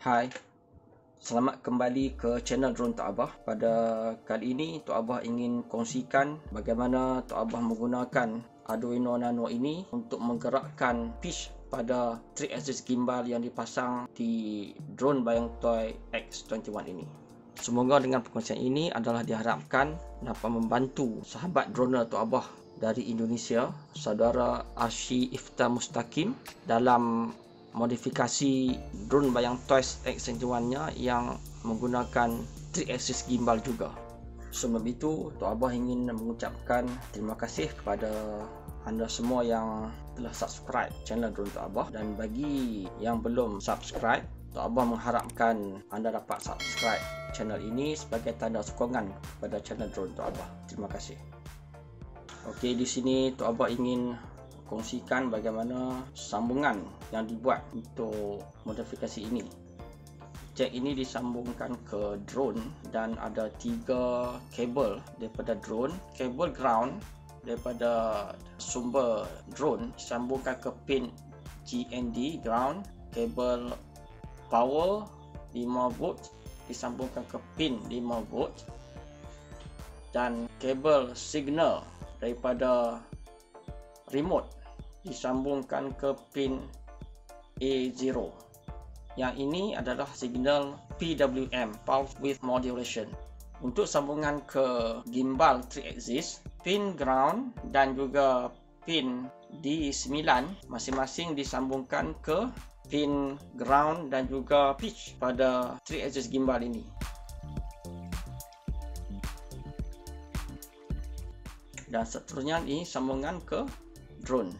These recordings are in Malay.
Hai, selamat kembali ke channel Drone Tok Abah. Pada kali ini Tok Abah ingin kongsikan bagaimana Tok Abah menggunakan Arduino Nano ini untuk menggerakkan pitch pada 3-axis gimbal yang dipasang di drone Bayang Toy X21 ini. Semoga dengan perkongsian ini adalah diharapkan dapat membantu sahabat droner Tok Abah dari Indonesia, saudara Arshi Ifta Mustaqim, dalam modifikasi drone Bayang Toys X21-nya yang menggunakan 3-axis gimbal juga. Sebelum itu, Tok Abah ingin mengucapkan terima kasih kepada anda semua yang telah subscribe channel Drone Tok Abah, dan bagi yang belum subscribe, Tok Abah mengharapkan anda dapat subscribe channel ini sebagai tanda sokongan kepada channel Drone Tok Abah. Terima kasih. Okey, di sini Tok Abah ingin kongsikan bagaimana sambungan yang dibuat untuk modifikasi ini. Jack ini disambungkan ke drone dan ada 3 kabel daripada drone. Kabel ground daripada sumber drone disambungkan ke pin GND ground. Kabel power 5V disambungkan ke pin 5V, dan kabel signal daripada remote disambungkan ke pin A0. Yang ini adalah signal PWM, Pulse Width Modulation. Untuk sambungan ke gimbal 3-axis, pin ground dan juga pin D9 masing-masing disambungkan ke pin ground dan juga pitch pada 3-axis gimbal ini. Dan seterusnya ini sambungan ke drone.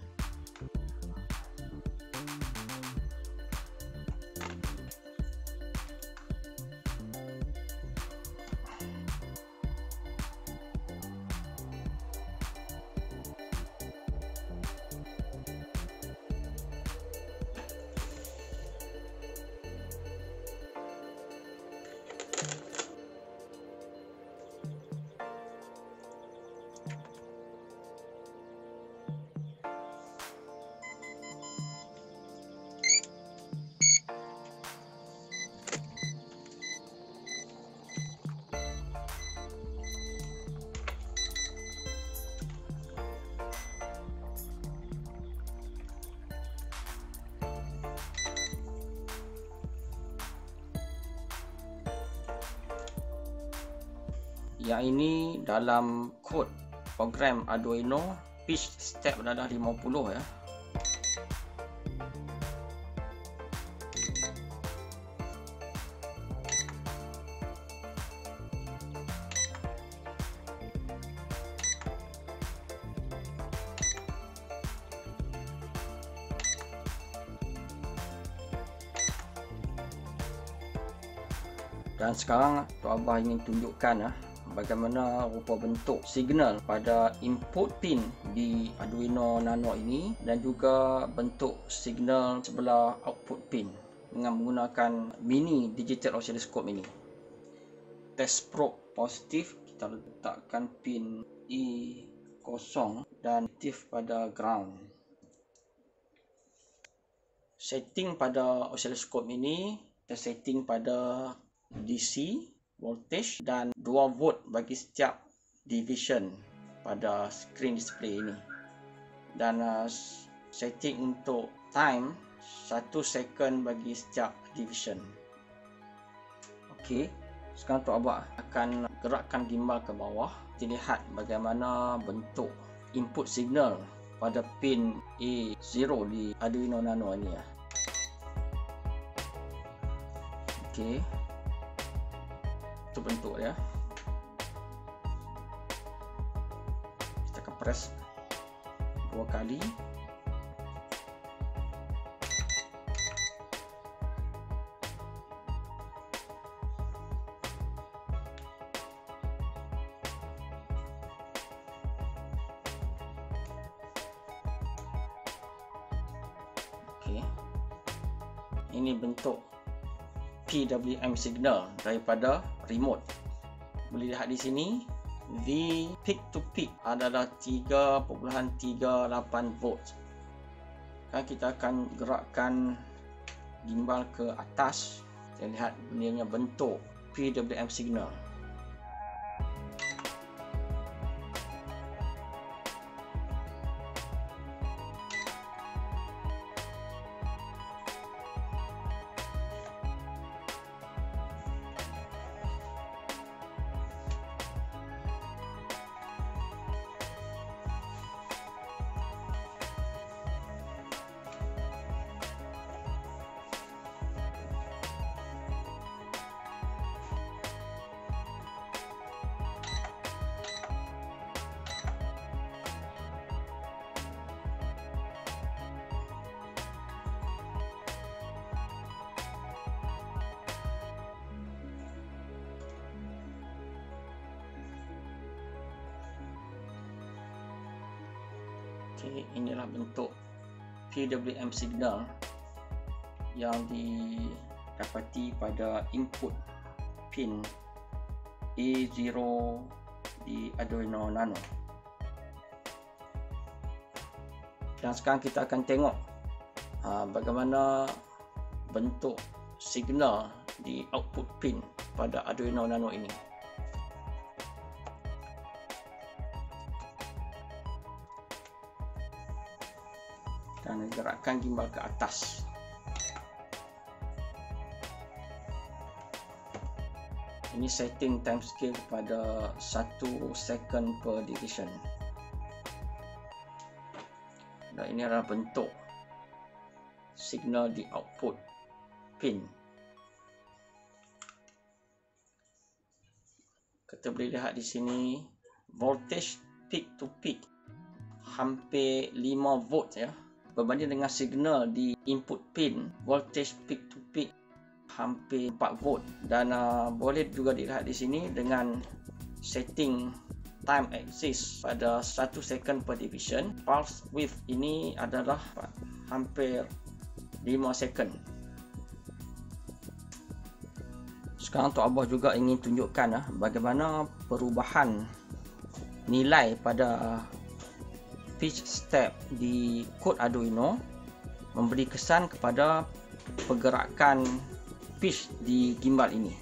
Yang ini dalam kod program Arduino, pitch step adalah 50 ya. Dan sekarang Tok Abah ingin tunjukkan bagaimana rupa bentuk signal pada input pin di Arduino Nano ini, dan juga bentuk signal sebelah output pin dengan menggunakan mini digital oscilloscope ini. Test probe positif, kita letakkan pin E0 dan negatif pada ground. Setting pada oscilloscope ini, kita setting pada DC voltage dan 2V bagi setiap division pada screen display ini, dan setting untuk time 1 second bagi setiap division. Okey, sekarang Tok Abah akan gerakkan gimbal ke bawah. Kita lihat bagaimana bentuk input signal pada pin A0 di Arduino Nano ini ya. Okey, itu bentuk dia. Kita akan press 2 kali. Okey, ini bentuk PWM signal daripada remote. Boleh lihat di sini, V peak to peak adalah 3.38 volt. Kita akan gerakkan gimbal ke atas. Kita lihat ini bentuk PWM signal. Okey, inilah bentuk PWM signal yang didapati pada input pin A0 di Arduino Nano. Dan sekarang kita akan tengok bagaimana bentuk signal di output pin pada Arduino Nano ini. Dan gerakkan gimbal ke atas. Ini setting time scale pada 1 second per division. Dan ini adalah bentuk signal di output pin. Kita boleh lihat di sini voltage peak to peak hampir 5 volt ya. Berbanding dengan signal di input pin, voltage peak to peak hampir 4 volt. Dan boleh juga dilihat di sini dengan setting time axis pada 1 second per division. Pulse width ini adalah hampir 5 second. Sekarang Tok Abah juga ingin tunjukkan bagaimana perubahan nilai pada pitch step di kod Arduino memberi kesan kepada pergerakan pitch di gimbal ini.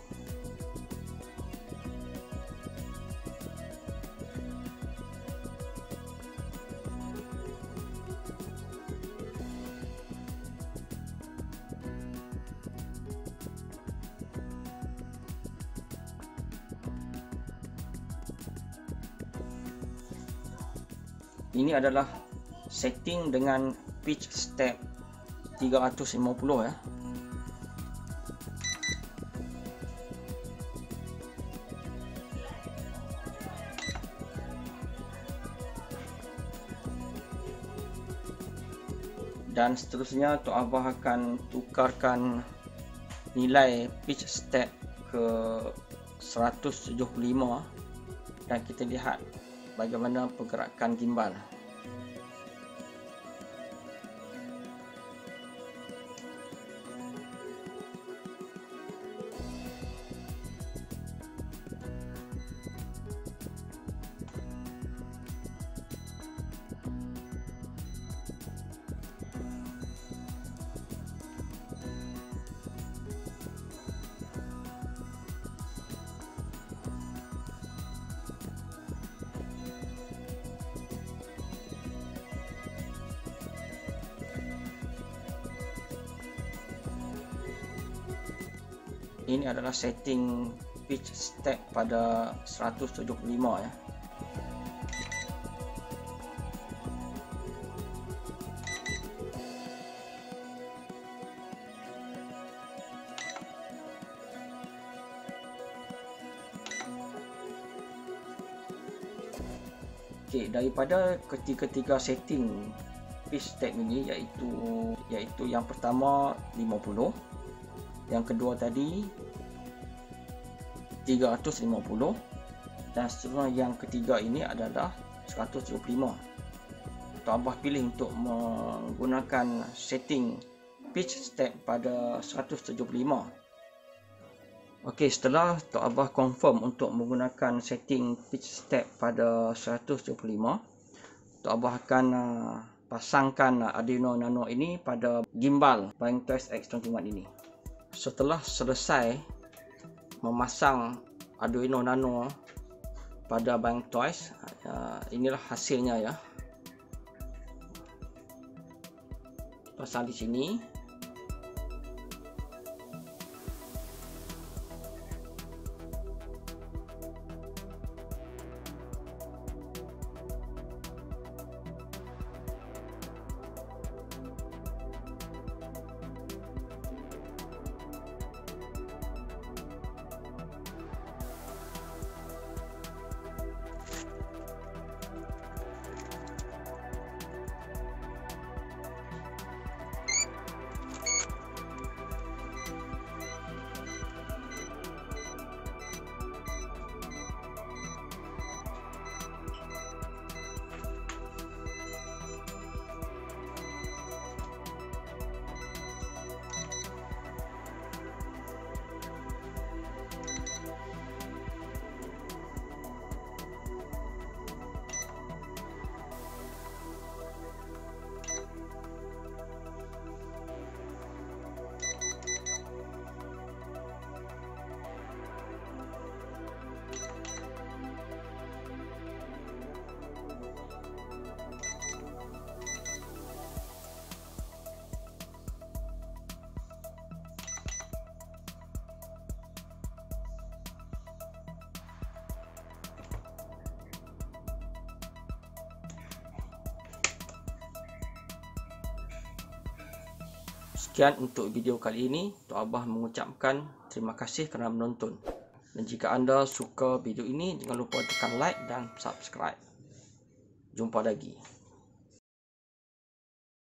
Ini adalah setting dengan pitch step 350 ya. Dan seterusnya Tok Abah akan tukarkan nilai pitch step ke 175 dan kita lihat bagaimana pergerakan gimbal. Ini adalah setting pitch step pada 175 ya. Okey, daripada ketiga setting pitch step ini iaitu yang pertama 50, yang kedua tadi 350 dan seterusnya yang ketiga ini adalah 175. Tok Abah pilih untuk menggunakan setting pitch step pada 175. Okey, setelah Tok Abah confirm untuk menggunakan setting pitch step pada 175, Tok Abah akan pasangkan Arduino Nano ini pada gimbal Bang Test X21 ini. Setelah selesai memasang Arduino Nano pada Bang Toys, inilah hasilnya ya. Pasang di sini. Sekian untuk video kali ini. Tok Abah mengucapkan terima kasih kerana menonton. Dan jika anda suka video ini, jangan lupa tekan like dan subscribe. Jumpa lagi.